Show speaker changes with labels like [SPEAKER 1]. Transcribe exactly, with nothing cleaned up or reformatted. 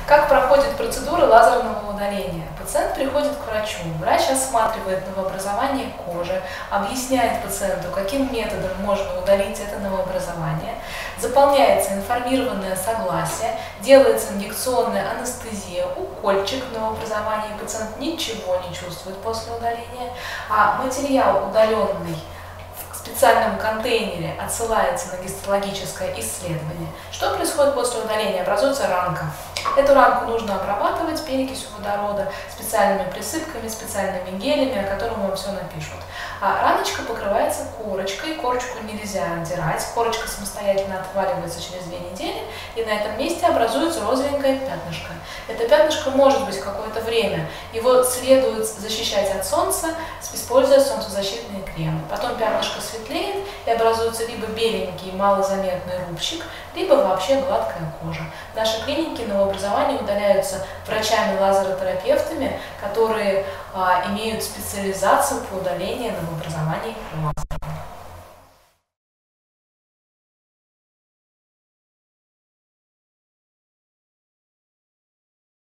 [SPEAKER 1] Как проходит процедура лазерного удаления? Пациент приходит к врачу, врач осматривает новообразование кожи, объясняет пациенту, каким методом можно удалить это новообразование, заполняется информированное согласие, делается инъекционная анестезия, укольчик в новообразовании, пациент ничего не чувствует после удаления, а материал, удаленный в специальном контейнере, отсылается на гистологическое исследование. Что происходит после удаления? Образуется ранка. Эту ранку нужно обрабатывать перекисью водорода, специальными присыпками, специальными гелями, о которых вам все напишут. А раночка покрывается корочкой, корочку нельзя отдирать, корочка самостоятельно отваливается через две недели, и на этом месте образуется розовенькое пятнышко. Это пятнышко может быть какое-то время, его следует защищать от солнца, используя солнцезащитные кремы. Потом пятнышко светлеет и образуется либо беленький малозаметный рубчик, либо вообще гладкая кожа. В нашей клинике новообразования удаляются врачами-лазеротерапевтами, которые а, имеют специализацию по удалению новообразований лазером.